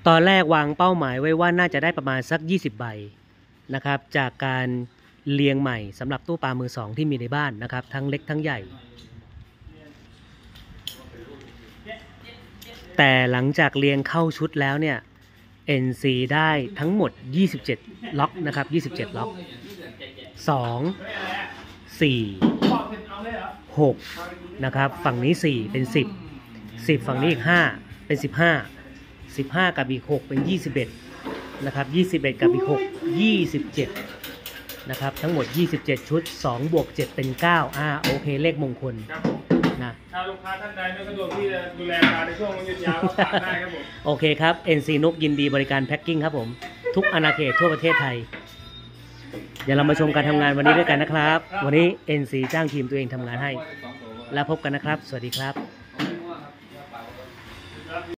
ตอนแรกวางเป้าหมายไว้ว่าน่าจะได้ประมาณสัก20ใบนะครับจากการเรียงใหม่สำหรับตู้ปลามือสองที่มีในบ้านนะครับทั้งเล็กทั้งใหญ่แต่หลังจากเรียงเข้าชุดแล้วเนี่ย NC ได้ทั้งหมด27ล็อกนะครับ27ล็อก2 4 6นะครับฝั่งนี้4เป็น10ฝั่งนี้อีก5เป็น15กับอีก6เป็น21นะครับ21กับอีก6 27นะครับทั้งหมด27ชุด2บวก7เป็น9โอเคเลขมงคลนะถ้าลูกค้าท่านใดไม่สะดวกที่จะดูแลปลาในช่วงวันหยุดยาวก็ฝากได้ครับผมโอเคครับ NC นุกยินดีบริการแพ็คกิ้งครับผมทุกอาณาเขตทั่วประเทศไทยเดี๋ยวเรามาชมการทำงานวันนี้ด้วยกันนะครับวันนี้ NC จ้างทีมตัวเองทำงานให้แล้วพบกันนะครับสวัสดีครับ